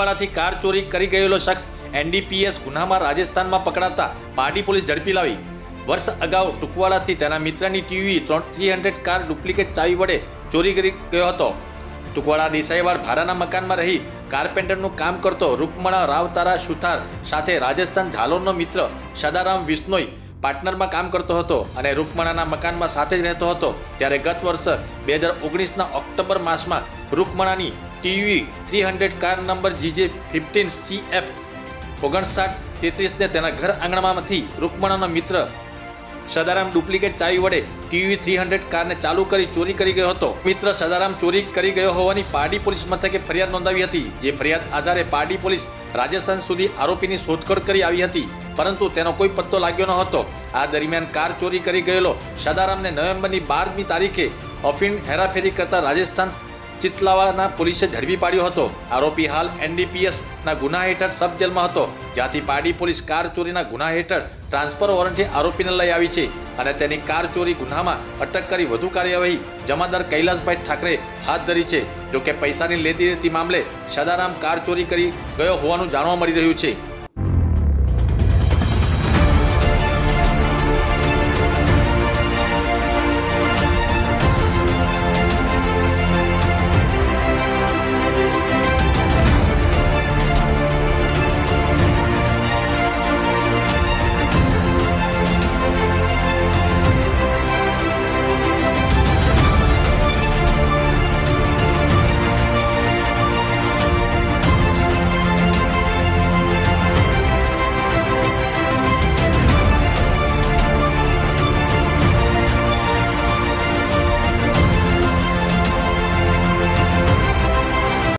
ટુકવાડાથી car ચોરી કરી ગયેલો શખ્સ NDPS ગુનામાં રાજસ્થાનમાં પકડાતા પારડી પોલીસ ઝડપી લાવી। વર્ષ અગાઉ ટુકવાડાથી તેના મિત્રની TUV 300 કાર ડુપ્લિકેટ ચાવી વડે ચોરી કરી ગયો હતો। ટુકવાડા દેસાઈવાડ ભાડાના મકાનમાં રહી કાર્પેન્ટરનું કામ કરતો રૂકમણા રાવતારા સુથાર સાથે રાજસ્થાન ઝાલોરનો મિત્ર સદારામ વિશ્નોઈ પાર્ટનરમાં કામ કરતો હતો અને રૂકમણાના મકાનમાં સાથે જ રહેતો હતો। ત્યારે ગત વર્ષ 2019ના ઓક્ટોબર માસમાં રૂકમણાની TUV 300 car number GJ 15 CF 5933 ને તેના ઘર આંગણામાંથી રૂકમણાનો મિત્ર સદારામ ડુપ્લિકેટ ચાવી વડે TUV 300 કારને ચાલુ કરી ચોરી કરી ગયો હતો। મિત્ર સદારામ ચોરી કરી ગયો હોવાની પારડી પોલીસ મથકે ફરિયાદ નોંધાવી હતી, જે ફરિયાદ આધારે પારડી પોલીસ રાજસ્થાન સુધી આરોપીની શોધખોળ કરી આવી હતી, પરંતુ તેનો કોઈ પત્તો લાગ્યો ન હતો। આ દરમિયાન કાર ચોરી કરી ગયેલો સદારામને નવેમ્બરની 12મી તારીખે અફીણ હેરાફેરી કરતા રાજસ્થાન ચિતલાવાના પોલીસે ઝડપી પાડ્યો હતો। આરોપી હાલ NDPS ના ગુના હેઠળ સબ જેલમાં હતો, જ્યાંથી પારડી પોલીસ કાર ચોરીના ગુના હેઠળ ટ્રાન્સફર વોરંટથી આરોપીને લઈ આવી છે અને તેની કાર ચોરી ગુનામાં અટક કરી વધુ કાર્યવાહી જમાદાર કૈલાસભાઈ ઠાકરે હાથ ધરી છે। જોકે પૈસાની લેતી દેતી મામલે સદારામ કાર ચોરી કરી ગયો હોવાનું જાણવા મળી રહ્યું છે।